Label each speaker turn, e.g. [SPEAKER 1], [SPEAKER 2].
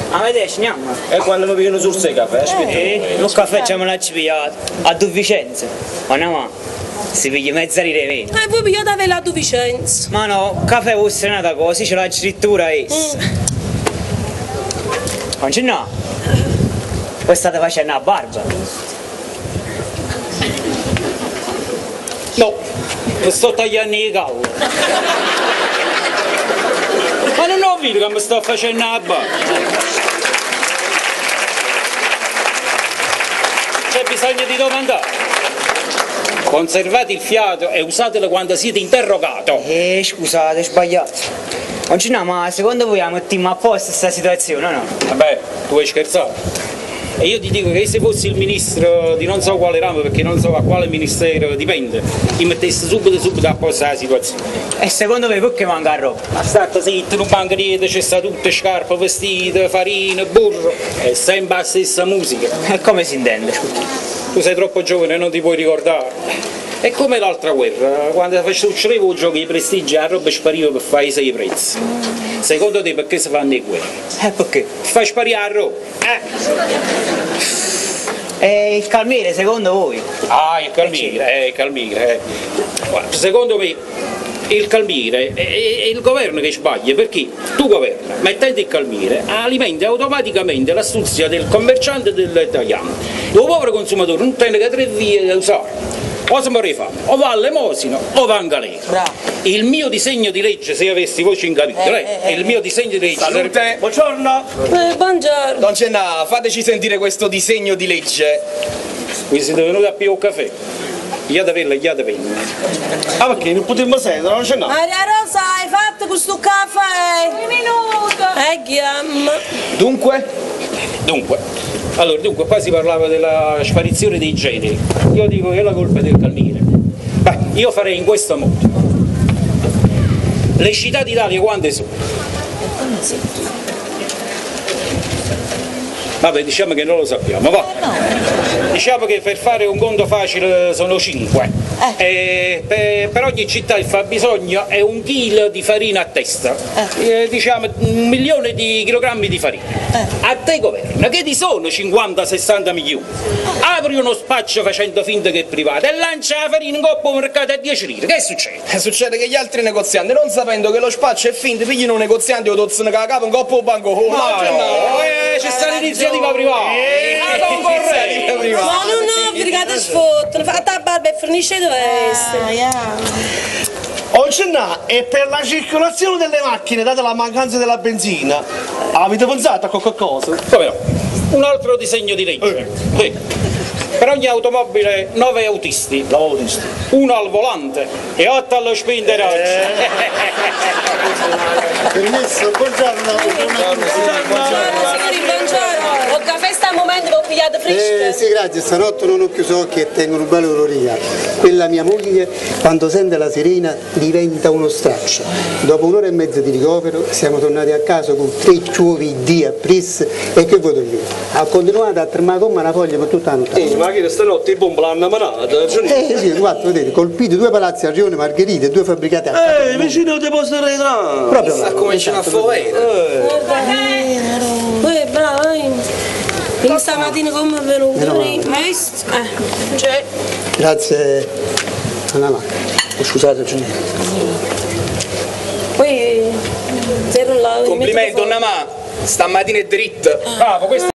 [SPEAKER 1] A vedere, andiamo.
[SPEAKER 2] E quando mi pigliano sul sei caffè, aspetta.
[SPEAKER 1] Un caffè ce me l'ha pigliato. A due Vicenza. Ma no, si piglia mezza lire vino.
[SPEAKER 3] Voi pigliate a due Vicenza.
[SPEAKER 1] Ma no, caffè fosse nata così, c'è la scrittura essa. Non c'è no. Voi state facendo la barba.
[SPEAKER 4] No, mi sto tagliando i cavoli. Ma non ho visto che mi sto facendo la barba. C'è bisogno di domandare. Conservate il fiato e usatelo quando siete interrogato.
[SPEAKER 1] Scusate, ho sbagliato. Non c'è no, ma secondo voi la mettiamo a posto questa situazione, o no?
[SPEAKER 4] Vabbè, tu vuoi scherzare? E io ti dico che se fossi il ministro di non so quale ramo, perché non so a quale ministero dipende, ti mettessi subito a posto la situazione.
[SPEAKER 1] E secondo voi perché manca roba?
[SPEAKER 4] Ma state zitto, non manca niente, c'è sta tutte scarpe, vestiti, farina, burro, è sempre la stessa musica.
[SPEAKER 1] E come si intende?
[SPEAKER 4] Tu sei troppo giovane e non ti puoi ricordare. È come l'altra guerra, quando succedeva il gioco di prestigio la roba spariva per fare i 6 prezzi. Secondo te perché si fanno le guerre?
[SPEAKER 1] Perché?
[SPEAKER 4] Ti fai sparire la roba.
[SPEAKER 1] E il calmiere, secondo voi?
[SPEAKER 4] Ah, il calmiere. Guarda, secondo me il calmiere è il governo che sbaglia, perché tu governa, mettendo il calmiere, alimenti automaticamente l'astuzia del commerciante e dell'italiano. Il povero consumatore non tiene che 3 vie da usare. O si muore fame, o va all'emosina o va in galera.
[SPEAKER 3] Bravo.
[SPEAKER 4] Il mio disegno di legge, se avessi voce in capitolo, il mio disegno di legge
[SPEAKER 2] Salute! Buongiorno!
[SPEAKER 3] Buongiorno.
[SPEAKER 2] Don Cenà, fateci sentire questo disegno di legge.
[SPEAKER 4] Qui siete venuti a più un caffè. Chiate penna.
[SPEAKER 2] Ah, perché non potremmo sentire, non c'è no?
[SPEAKER 3] Maria Rosa, hai fatto questo caffè? Un minuto. Chiamma.
[SPEAKER 2] Dunque,
[SPEAKER 4] Allora, qua si parlava della sparizione dei generi. Io dico che è la colpa del calmiere. Beh, io farei in questo modo. Le città d'Italia quante sono? Vabbè, diciamo che non lo sappiamo, va. Diciamo che per fare un conto facile sono 5. Per ogni città il fabbisogno è 1 chilo di farina a testa. Diciamo 1 milione di chilogrammi di farina. A te governo, che ti sono 50-60 milioni? Apri uno spaccio facendo finta che è privato e lancia la farina in coppa al mercato a 10 lire. Che succede?
[SPEAKER 2] succede che gli altri negozianti, non sapendo che lo spaccio è finto, pigliano un negoziante o tozzano la capo in coppa al banco.
[SPEAKER 4] C'è sta l'iniziativa privata. La concorrenza.
[SPEAKER 3] Ma non brigate sfottono, fate la barba e fornisce dove essere.
[SPEAKER 5] Cenà, e per la circolazione delle macchine, data la mancanza della benzina, avete pensato a qualcosa?
[SPEAKER 4] Come no? Un altro disegno di legge. Sì. Per ogni automobile 9 autisti. 1 al volante e 8 allo spinderoggio.
[SPEAKER 5] Permesso, buongiorno.
[SPEAKER 3] Signori, buongiorno. Ho caffè sta al momento che ho pigliato fresco.
[SPEAKER 6] Sì, grazie, stanotte non ho chiuso occhi e tengo un bello ororia. Quella mia moglie, quando sente la sirena, diventa uno straccio. Dopo 1 ora e mezza di ricovero siamo tornati a casa con 3 ciuvi di appress e che vuoi dire? Ha continuato a tremare come una foglia per tutta la notte.
[SPEAKER 5] Ma che stanotte i bomba l'hanno manata?
[SPEAKER 6] Sì, guarda, vedete, colpiti 2 palazzi a Rione Margherita e 2 fabbricati a
[SPEAKER 5] vicino al deposito retrano.
[SPEAKER 6] proprio
[SPEAKER 2] sta cominciando a fovere.
[SPEAKER 3] Bravo, quindi stamattina come è venuto? Hai visto? Cioè.
[SPEAKER 6] Grazie alla macchina. Scusate, Giuliano.
[SPEAKER 3] Poi zero là.
[SPEAKER 2] Complimenti, donna ma, stamattina è dritto.
[SPEAKER 4] Bravo, questo